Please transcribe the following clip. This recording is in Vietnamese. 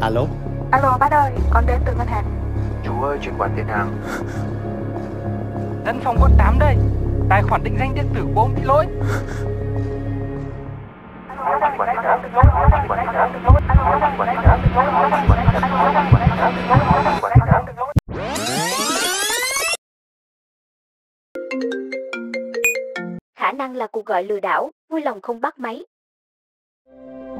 Alo. Alo bác ơi, con đến từ ngân hàng. Chú ơi, chuyển khoản tiền hàng. Dân phòng quận 8 đây. Tài khoản định danh điện tử của ông bị lỗi. Khả năng là cuộc gọi lừa đảo, vui lòng không bắt máy.